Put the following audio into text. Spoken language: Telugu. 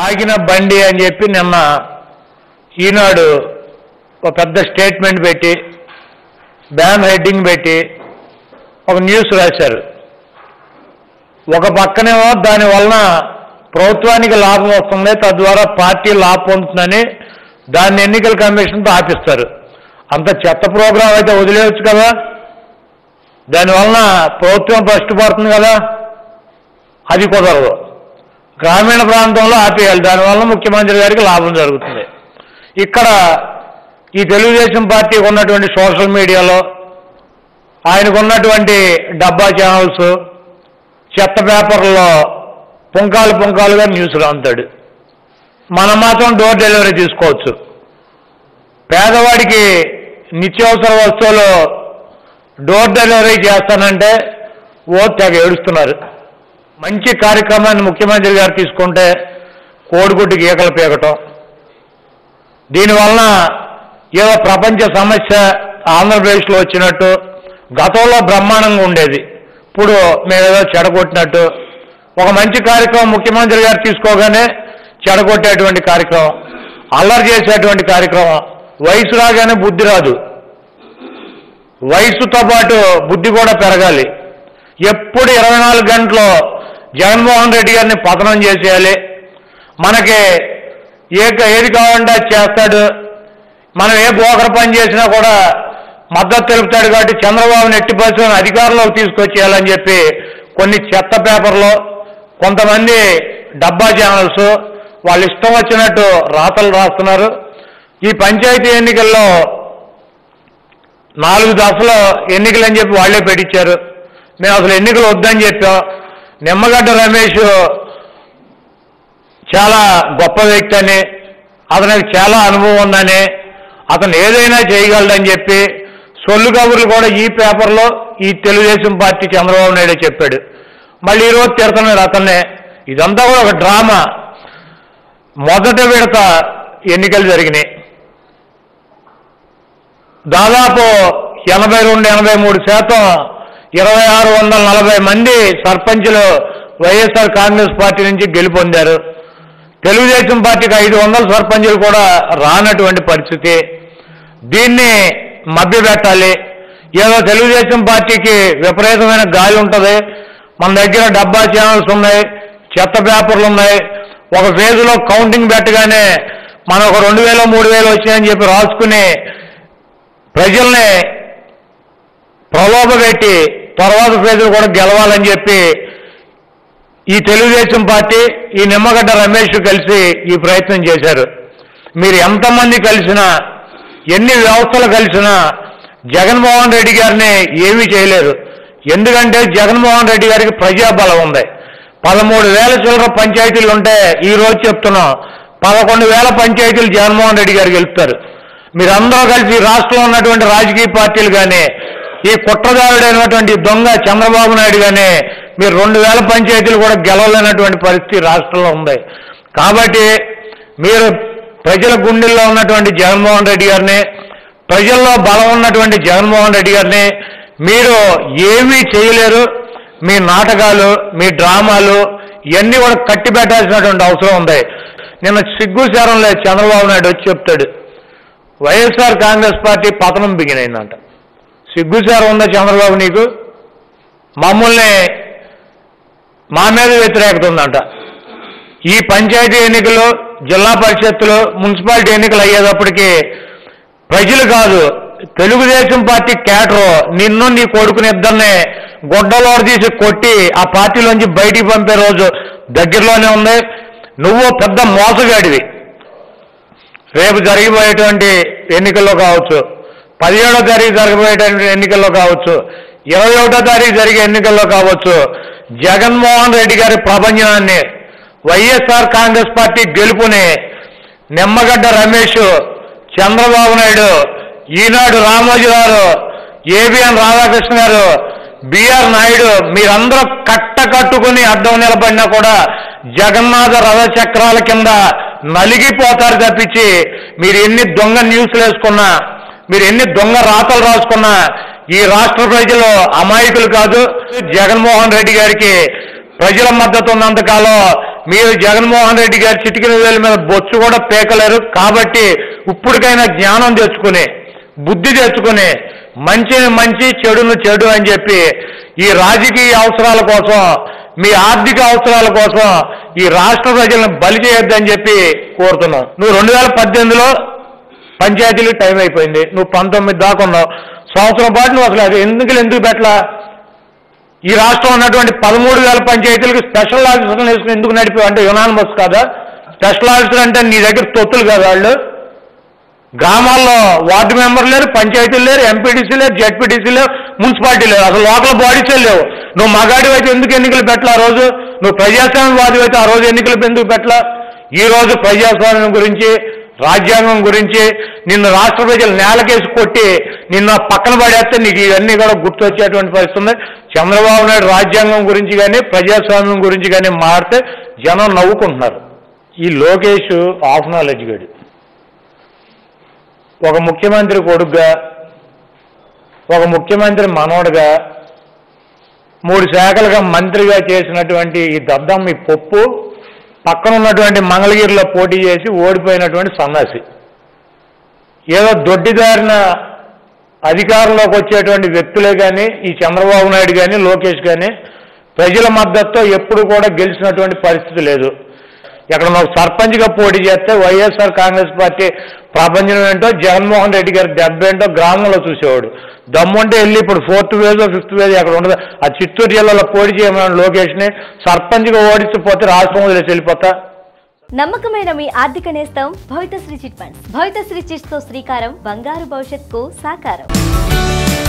ఆగిన బండి అని చెప్పి నిన్న ఈనాడు ఒక పెద్ద స్టేట్మెంట్ పెట్టి బ్యాన్ హెడ్డింగ్ పెట్టి ఒక న్యూస్ రాశారు. ఒక పక్కనేమో దానివలన ప్రభుత్వానికి లాభం వస్తుంది, తద్వారా పార్టీ లాభం పొందుతుందని దాన్ని ఎన్నికల కమిషన్తో ఆపిస్తారు. అంత చెత్త ప్రోగ్రాం అయితే వదిలేయచ్చు కదా, దానివలన ప్రభుత్వం ఫస్ట్ పడుతుంది కదా, అది కుదరదు. గ్రామీణ ప్రాంతంలో ఆపేయాలి, దానివల్ల ముఖ్యమంత్రి గారికి లాభం జరుగుతుంది. ఇక్కడ ఈ తెలుగుదేశం పార్టీకి ఉన్నటువంటి సోషల్ మీడియాలో ఆయనకు ఉన్నటువంటి డబ్బా ఛానల్స్ చెత్త పేపర్లో పుంకాలుగా న్యూస్లు అంతాడు. మనం మాత్రం డోర్ డెలివరీ తీసుకోవచ్చు. పేదవాడికి నిత్యావసర వస్తువులు డోర్ డెలివరీ చేస్తానంటే తెగ ఏడుస్తున్నారు. మంచి కార్యక్రమాన్ని ముఖ్యమంత్రి గారు తీసుకుంటే కోడిగుడ్డు గీకలు పీకటం, దీనివలన ఏదో ప్రపంచ సమస్య ఆంధ్రప్రదేశ్లో వచ్చినట్టు, గతంలో బ్రహ్మాండంగా ఉండేది, ఇప్పుడు మేమేదో చెడగొట్టినట్టు, ఒక మంచి కార్యక్రమం ముఖ్యమంత్రి గారు తీసుకోగానే చెడగొట్టేటువంటి కార్యక్రమం, అల్లరి చేసేటువంటి కార్యక్రమం. వయసు రాగానే బుద్ధి రాదు, వయసుతో పాటు బుద్ధి కూడా పెరగాలి. ఎప్పుడు 24 గంటలు జగన్మోహన్ రెడ్డి గారిని పతనం చేసేయాలి, మనకి ఏది కావాలంటే అది చేస్తాడు, మనం ఏ బోకర పని చేసినా కూడా మద్దతు తెలుపుతాడు, కాబట్టి చంద్రబాబుని ఎట్టి పరిస్థితులను అధికారంలోకి తీసుకొచ్చేయాలని చెప్పి కొన్ని చెత్త పేపర్లో కొంతమంది డబ్బా ఛానల్స్ వాళ్ళు ఇష్టం వచ్చినట్టు రాతలు రాస్తున్నారు. ఈ పంచాయతీ ఎన్నికల్లో 4 దశల ఎన్నికలని చెప్పి వాళ్లే పెట్టించారు. మేము అసలు ఎన్నికలు వద్దని చెప్పాం. నిమ్మగడ్డ రమేష్ చాలా గొప్ప వ్యక్తి అని, అతనికి చాలా అనుభవం ఉందని, అతను ఏదైనా చేయగలడని చెప్పి సొల్లు కబుర్లు కూడా ఈ పేపర్లో ఈ తెలుగుదేశం పార్టీ చంద్రబాబు నాయుడు చెప్పాడు. మళ్ళీ ఈరోజు తిడుతున్నారు అతన్నే. ఇదంతా కూడా ఒక డ్రామా. మొదట విడత ఎన్నికలు జరిగినాయి, దాదాపు 82-83% 2640 మంది సర్పంచులు వైఎస్ఆర్ కాంగ్రెస్ పార్టీ నుంచి గెలుపొందారు. తెలుగుదేశం పార్టీకి 500 సర్పంచులు కూడా రానటువంటి పరిస్థితి. దీన్ని మభ్యపెట్టాలి. ఏదో తెలుగుదేశం పార్టీకి విపరీతమైన గాలి ఉంటుంది, మన దగ్గర డబ్బా ఛానల్స్ ఉన్నాయి, చెత్త పేపర్లు ఉన్నాయి, ఒక ఫేజ్లో కౌంటింగ్ పెట్టగానే మనం ఒక 2000 3000 వచ్చాయని చెప్పి రాసుకుని ప్రజల్ని ప్రలోభపెట్టి తర్వాత ఫేజ్లు కూడా గెలవాలని చెప్పి ఈ తెలుగుదేశం పార్టీ ఈ నిమ్మగడ్డ రమేష్ కలిసి ఈ ప్రయత్నం చేశారు. మీరు ఎంతమంది కలిసినా, ఎన్ని వ్యవస్థలు కలిసినా జగన్మోహన్ రెడ్డి గారిని ఏమీ చేయలేరు. ఎందుకంటే జగన్మోహన్ రెడ్డి గారికి ప్రజాబలం ఉంది. 13,000 చిల్లర పంచాయతీలు ఉంటే ఈ రోజు చెప్తున్నాం 11,000 పంచాయతీలు జగన్మోహన్ రెడ్డి గారు గెలుపుతారు. మీరందరూ కలిసి రాష్ట్రంలో ఉన్నటువంటి రాజకీయ పార్టీలు కానీ, ఈ కుట్రదారుడైనటువంటి దొంగ చంద్రబాబు నాయుడు కానీ మీరు 2,000 పంచాయతీలు కూడా గెలవలేనటువంటి పరిస్థితి రాష్ట్రంలో ఉంది. కాబట్టి మీరు ప్రజల గుండెల్లో ఉన్నటువంటి జగన్మోహన్ రెడ్డి గారిని, ప్రజల్లో బలం ఉన్నటువంటి జగన్మోహన్ రెడ్డి గారిని మీరు ఏమీ చేయలేరు. మీ నాటకాలు, మీ డ్రామాలు ఇవన్నీ కూడా కట్టి పెట్టాల్సినటువంటి అవసరం ఉంది. నిన్న సిగ్గుశారం లేదు, చంద్రబాబు నాయుడు వచ్చి చెప్తాడు వైఎస్ఆర్ కాంగ్రెస్ పార్టీ పతనం బిగినైందంట. సిగ్గుశారం ఉందా చంద్రబాబు నీకు? మమ్మల్ని మా మీద వ్యతిరేకత ఉందంట. ఈ పంచాయతీ ఎన్నికలు, జిల్లా పరిషత్తులు, మున్సిపాలిటీ ఎన్నికలు అయ్యేటప్పటికీ ప్రజలు కాదు, తెలుగుదేశం పార్టీ క్యాటరు నిన్ను నీ కొడుకుని ఇద్దరిని గొడ్డలో తీసి కొట్టి ఆ పార్టీలోంచి బయటికి పంపే రోజు దగ్గరలోనే ఉంది. నువ్వు పెద్ద మోసగాడివి. రేపు జరిగిపోయేటువంటి ఎన్నికల్లో కావచ్చు, 17వ తారీఖు జరగబోయేటువంటి ఎన్నికల్లో కావచ్చు, 21వ తారీఖు జరిగే ఎన్నికల్లో కావచ్చు, జగన్మోహన్ రెడ్డి గారి ప్రపంచాన్ని, వైఎస్ఆర్ కాంగ్రెస్ పార్టీ గెలుపుని నిమ్మగడ్డ రమేష్, చంద్రబాబు నాయుడు, ఈనాడు రామోజీ గారు, ఏబిఎన్ రాధాకృష్ణ గారు, బిఆర్ నాయుడు మీరందరూ కట్టుకుని అడ్డం నిలబడినా కూడా జగన్నాథ రథ చక్రాల కింద నలిగిపోతారు తప్పించి మీరు ఎన్ని దొంగ న్యూస్లు వేసుకున్నా, మీరు ఎన్ని దొంగ రాతలు రాసుకున్నా ఈ రాష్ట్ర ప్రజలు అమాయకులు కాదు. జగన్మోహన్ రెడ్డి గారికి ప్రజల మద్దతు ఉన్నంతకాలం మీరు జగన్మోహన్ రెడ్డి గారి చిటికిన వేల మీద బొచ్చు కూడా పేకలేరు. కాబట్టి ఇప్పటికైనా జ్ఞానం తెచ్చుకుని, బుద్ధి తెచ్చుకుని, మంచిని మంచి, చెడును చెడు అని చెప్పి ఈ రాజకీయ అవసరాల కోసం, మీ ఆర్థిక అవసరాల కోసం ఈ రాష్ట్ర ప్రజలను బలి చేయొద్దని చెప్పి కోరుతున్నాం. నువ్వు 2018లో పంచాయతీలకు టైం అయిపోయింది, నువ్వు 19 దాకా ఉన్నావు. సంవత్సరం పాటు నువ్వు అసలు అది ఎందుకు పెట్టలా? ఈ రాష్ట్రం ఉన్నటువంటి 13,000 పంచాయతీలకు స్పెషల్ ఆఫీసర్లు వేసుకుని ఎందుకు నడిపావు? అంటే యునానిమస్ కాదా? స్పెషల్ ఆఫీసర్ అంటే నీ దగ్గర తొత్తులు కదా వాళ్ళు. గ్రామాల్లో వార్డు మెంబర్లు లేరు, పంచాయతీలు లేరు, ఎంపీటీసీ లేరు, జెడ్పీటీసీ లేరు, మున్సిపాలిటీ లేరు, అసలు లోకల్ బాడీసే లేవు. నువ్వు మగాడి అయితే ఎందుకు ఎన్నికలు పెట్టలా? ఆ రోజు నువ్వు ప్రజాస్వామ్యవాది అయితే ఆ రోజు ఎన్నికలు ఎందుకు పెట్టలా? ఈ రోజు ప్రజాస్వామ్యం గురించి, రాజ్యాంగం గురించి నిన్ను రాష్ట్ర ప్రజలు నేలకేసి కొట్టి నిన్ను పక్కన పడేస్తే నీకు ఇవన్నీ కూడా గుర్తొచ్చేటువంటి పరిస్థితి ఉంది. చంద్రబాబు నాయుడు రాజ్యాంగం గురించి కానీ, ప్రజాస్వామ్యం గురించి కానీ మారితే జనం నవ్వుకుంటున్నారు. ఈ లోకేష్ హాఫ్ నాలెడ్జ్ గడి. ఒక ముఖ్యమంత్రి కొడుకుగా, ఒక ముఖ్యమంత్రి మనోడుగా, 3 శాఖలుగా మంత్రిగా చేసినటువంటి ఈ దద్దమ్మ, ఈ పప్పు పక్కన ఉన్నటువంటి మంగళగిరిలో పోటీ చేసి ఓడిపోయినటువంటి సన్నాసి. ఏదో దొడ్డిదారిన అధికారంలోకి వచ్చేటువంటి వ్యక్తులే కానీ, ఈ చంద్రబాబు నాయుడు కానీ, లోకేష్ కానీ ప్రజల మద్దతుతో ఎప్పుడు కూడా గెలిచినటువంటి పరిస్థితి లేదు. ఎక్కడ మాకు సర్పంచ్గా పోటీ చేస్తే వైఎస్ఆర్ కాంగ్రెస్ పార్టీ ప్రపంచం ఏంటో, జగన్మోహన్ రెడ్డి గారి దెబ్బ ఏంటో గ్రామంలో చూసేవాడు. దమ్ముంటే వెళ్ళి ఇప్పుడు 4th phase 5th phase అక్కడ ఉండదు. ఆ చిత్తూరు జిల్లాలో పోటీ చేయమని లోకేష్ని సర్పంచ్గా ఓడించకపోతే రాష్ట్రం వదిలేసి వెళ్ళిపోతా. నమ్మకమైన మీ ఆర్థిక నేస్తం Bhavithasri chit funds. Bhavithasri chits తో శ్రీకారం బంగారు భవిష్యత్తుకు సాకారం.